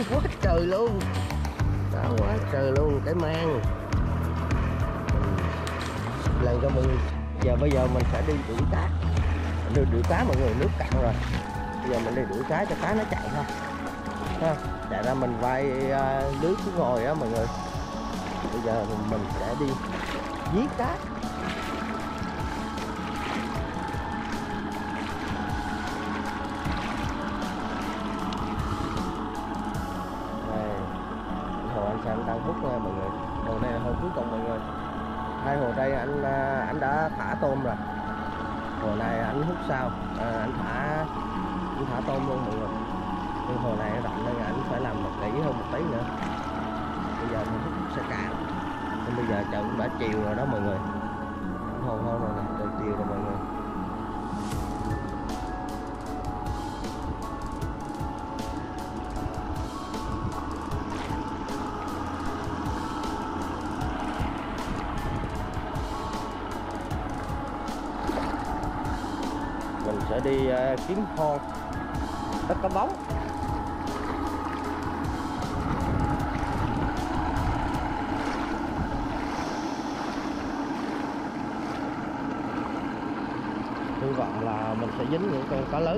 quá trời luôn, cá quá trời luôn, cái mang lần cho mình. Bây giờ mình sẽ đi đuổi cá, đuổi cá mọi người, nước cạn rồi. Bây giờ mình đi đuổi cá cho cá nó chạy thôi ha, chạy ra mình vai lưới xuống ngồi á mọi người. Bây giờ mình sẽ đi giết cá. Hồ anh Sang đang hút nha mọi người. Hồ này là hồ cuối cùng mọi người. Hai hồ đây anh đã thả tôm rồi. Hồ này anh hút sau, anh thả tôm luôn mọi người. Nhưng hồ này rộng nên anh phải làm kỹ hơn một tí nữa. Bây giờ mình hút sẽ cạn. Nên bây giờ trời cũng đã chiều rồi đó mọi người. Hồ hơn rồi nè, trời chiều rồi mọi người. Mình sẽ đi kiếm hon đất cá bóng. Hy vọng là mình sẽ dính những con cá lớn.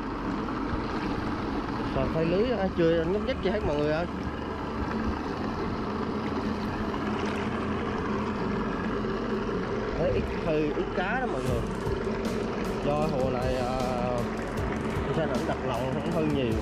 Còn thấy lưới chưa nhúc nhích gì hết mọi người ơi. Hơi ít cá đó mọi người. Do hồ này sao nó đặt lồng cũng hơi nhiều.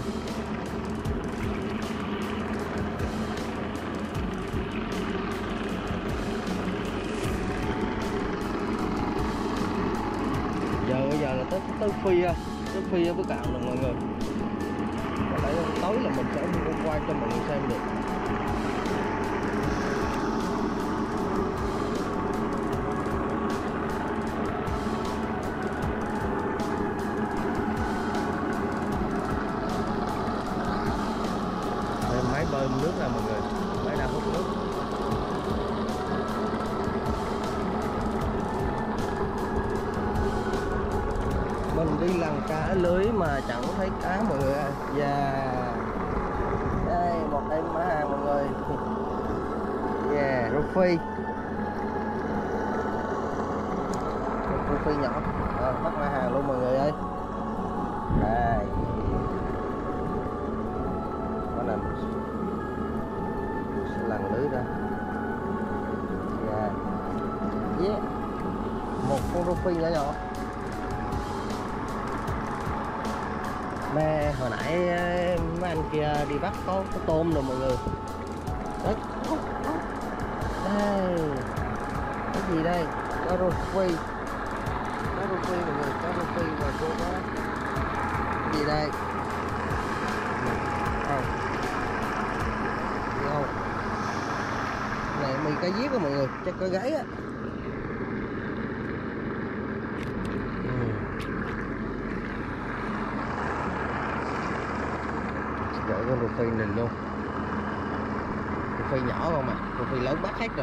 Bây giờ là tới phi với cạn rồi mọi người. Và để tối là mình sẽ quay cho mọi người xem được. Máy bơm nước ra mọi người, máy đang hút nước. Mình đi lần cá lưới mà chẳng thấy cá mọi người ơi. Đây một em má hàng mọi người. Rô phi nhỏ, bắt má hàng luôn mọi người ơi. Đây mình sẽ lần lưới ra. Một con rô phi nhỏ nhỏ. Mẹ hồi nãy mấy anh kia đi bắt có tôm rồi mọi người. Đấy. Đây cái gì đây? Cá rô phi mọi người, cá rô phi và cô đó. Cái gì đây? Không này mì cá giết đó mọi người, chắc có gáy á. Gọi con rô phi này luôn. Rô phi nhỏ không mà, rô phi lớn bắt hết rồi.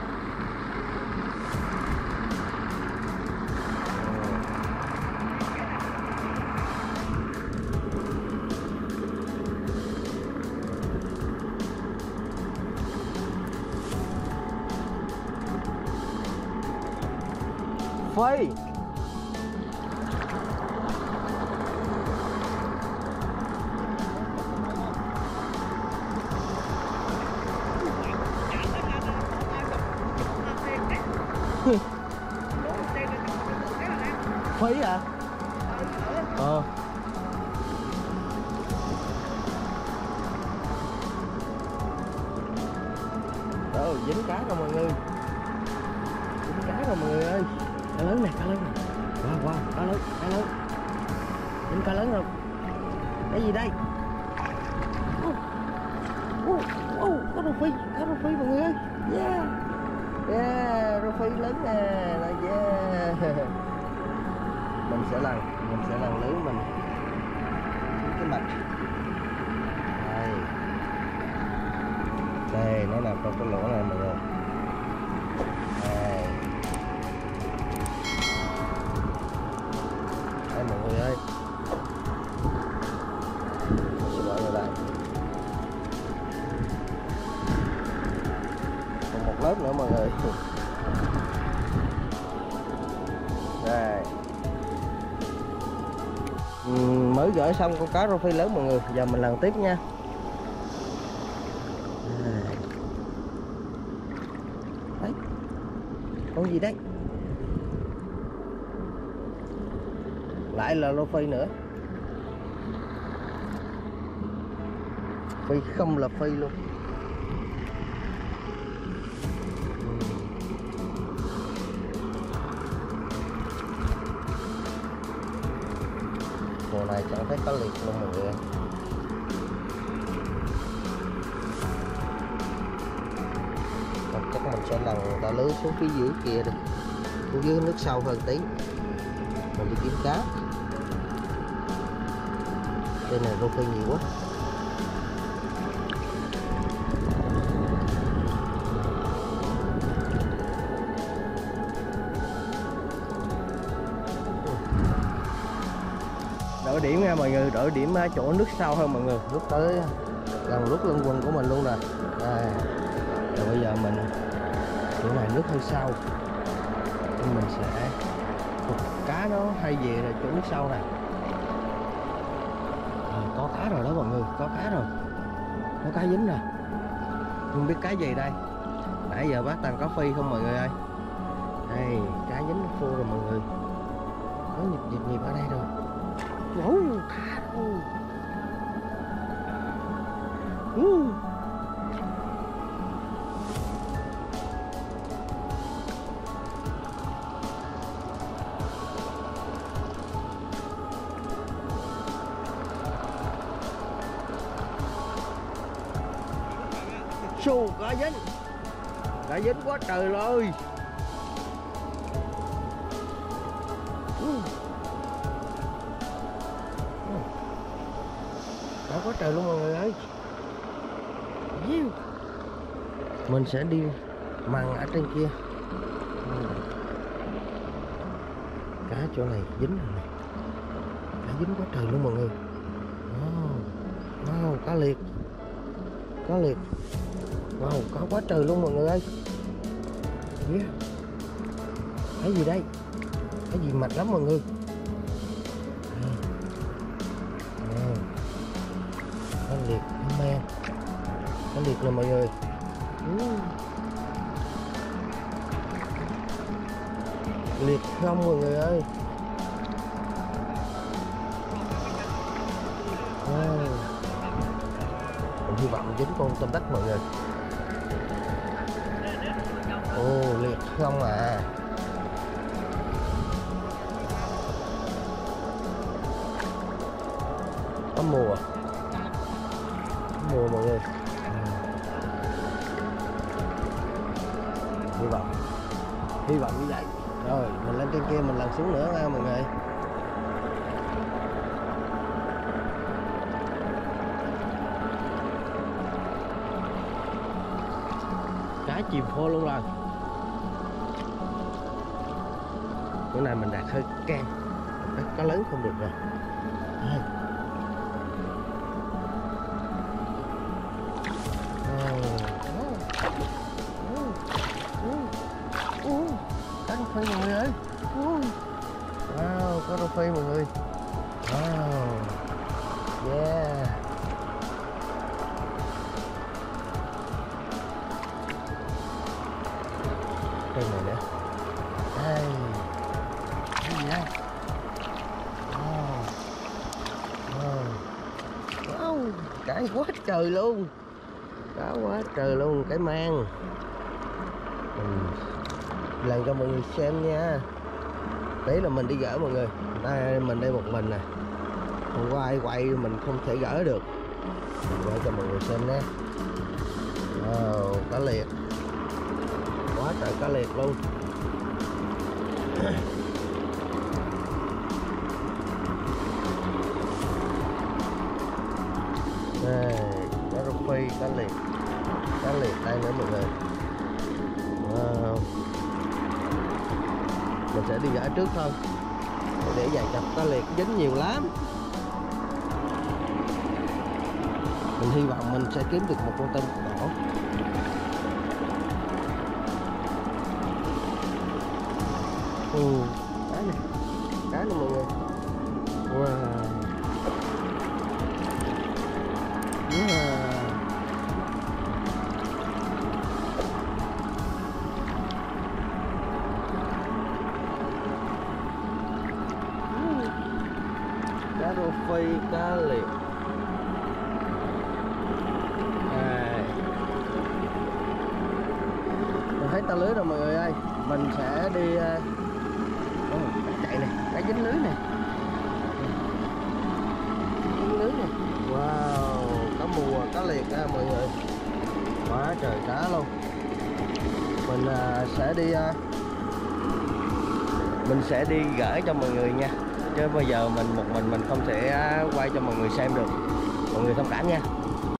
Phi Phi à? Dính cá rồi mọi người, dính cá rồi mọi người ơi. Cá lớn này, cá lớn này. Wow, cá lớn, dính cá lớn rồi. Cái gì đây? Cá rô phi mọi người ơi. Rô phi lớn nè, mình sẽ lần lưới mình cái mạch. Đây nó nằm trong cái lỗ này mọi người. Đây mọi người ơi, mình sẽ gọi vào đây. bớt nữa mọi người. Đây. Mới gỡ xong con cá rô phi lớn mọi người, giờ mình làm tiếp nha. Đấy. Con gì đấy? Lại là rô phi nữa. Phi không là phi luôn. Hồ này chẳng thấy có liệt luôn mọi người. Chắc mình sẽ lần ta lưới xuống phía dưới kia đi, xuống dưới nước sâu hơn tí mình đi kiếm cá. Đây này rô phi nhiều quá. Đổi điểm nha mọi người, đổi điểm chỗ nước sâu hơn mọi người, rút tới gần rút lưng quần của mình luôn nè. Đây. Rồi bây giờ mình chỗ này nước hơi sâu nên mình sẽ cá nó hay về là chỗ nước sâu nè. Có cá rồi đó mọi người, có cá rồi, có cá dính nè, không biết cá gì đây. Nãy giờ bác toàn có phi không mọi người ơi. Đây cá dính nó phô rồi mọi người, có nhịp ở đây rồi. Wow, cá đâu. Xù cá dính quá trời rồi. Đã quá trời luôn mọi người ơi. Mình sẽ đi mằng ở trên kia. Cá chỗ này dính rồi này, cá dính quá trời luôn mọi người. Wow, cá liệt, cá liệt. Wow, có quá trời luôn mọi người ơi. Yeah. Cái gì đây? Cái gì mạch lắm mọi người. Cá liệt, cá men, cá liệt nè mọi người. Liệt không mọi người ơi. Mình hy vọng dính con tôm đất mọi người. Ồ, liệt không à. Có mùa mọi người. Hy vọng như vậy. Rồi mình lên trên kia mình lần xuống nữa nha mọi người. Cá chìm khô luôn rồi. Bữa nay mình đạt hơi can, cá lớn không được rồi. Đây. Cá rô phi mọi người ơi. Wow, cá rô phi mọi người. Wow. Yeah. Đây này nữa. Đây. Cái gì đây? Wow, cái quá trời luôn. Cá quá trời luôn, cái mang. Lần cho mọi người xem nha. Đấy là mình đi gỡ mọi người. Đây mình đây một mình nè, không có ai quay mình không thể gỡ được. Mình gỡ cho mọi người xem nhé. Wow, cá liệt, quá trời cá liệt luôn. Đây, cá rô phi, cá liệt đây nữa mọi người. Wow. Mình sẽ đi gỡ trước thôi, để vài cặp cá liệt dính nhiều lắm. Mình hy vọng mình sẽ kiếm được một con tôm đỏ. Cá này, cá này mọi người. Wow. Wow. Cá rô phi, cá liệp. Mình thấy ta lưới rồi mọi người ơi. Mình sẽ đi cá chạy này, cá dính lưới này. Dính lưới này. Wow, cá mùa, cá liệt á mọi người. Quá trời cá luôn. Mình sẽ đi gửi cho mọi người nha. Chứ bây giờ mình một mình không thể quay cho mọi người xem được. Mọi người thông cảm nha.